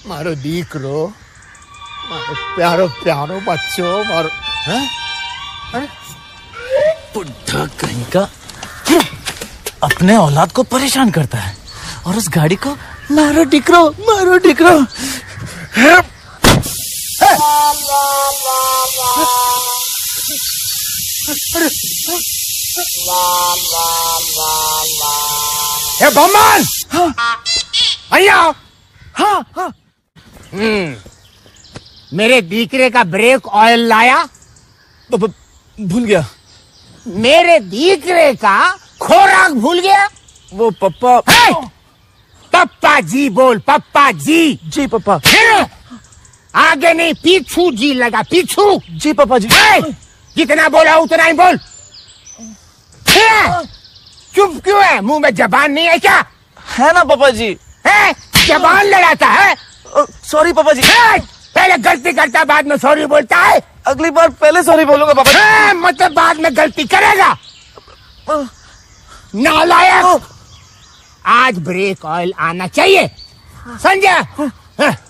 मारो दीकरो, मारो प्यारो प्यारो बच्चों, मारो। अरे बुढ़ा कहीं का अपने औलाद को परेशान करता है और उस गाड़ी को मारो डिकरो, मारो डिकरो। हे बमन, भैया। हाँ। मेरे दीकरे का ब्रेक ऑयल लाया? भूल गया। मेरे दीकरे का खोराक भूल गया? वो पप्पा। पप्पा जी बोल, पप्पा जी। जी पापा। आगे नहीं, पीछू जी लगा, पीछू। जी पापा जी। जितना बोला उतना ही बोल। चुप क्यों है? मुंह में जबान नहीं है क्या? है ना पापा जी। है? जबान लड़ाता है? सॉरी पापा जी। पहले गलती करता बाद में सॉरी बोलता है? अगली बार पहले सॉरी बोलूंगा पापा जी। मतलब बाद में गलती करेगा? नालायक। आज ब्रेक ऑयल आना चाहिए, समझा?